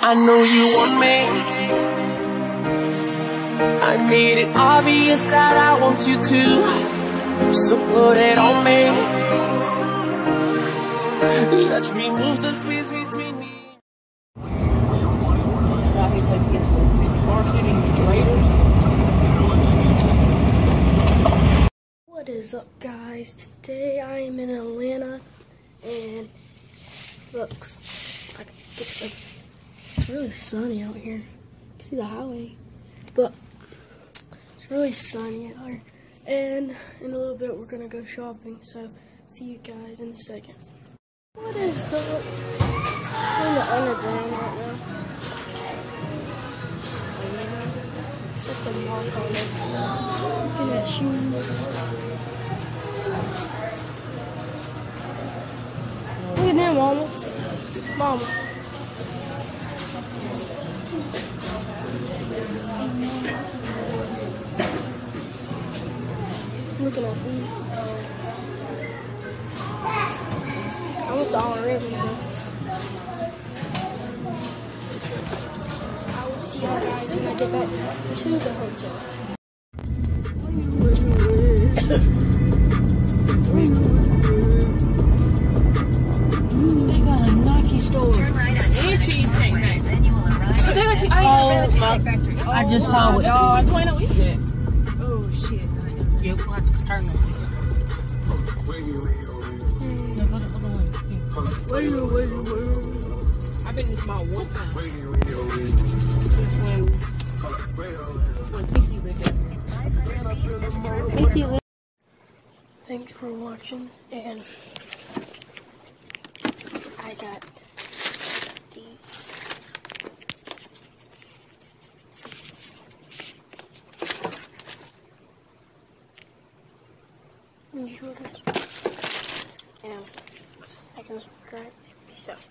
I know you want me. I made it obvious that I want you to, so put it on me. Let's remove the space between me. What is up, guys? Today I am in Atlanta, and looks, if I can get some, it's really sunny out here. You can see the highway, but it's really sunny out here. And in a little bit we're gonna go shopping, so see you guys in a second. What is up? We're in the underground right now. It's like the mall color. Looking at shoes. Look at them, Mama. Mama. Looking at these. I want the all ribbons. I will see y'all guys when I get back to the hotel. They got a Nike store. And Cheesecake Factory. Then you will arrive. They got Cheesecake Factory. I just saw it. Y'all playing a weekend. Oh shit. Yeah, we'll have to turn them. I've been in this mall one time. Just when Tiki lived there. Tiki. Thanks for watching, and I got these. And I can subscribe. Peace out.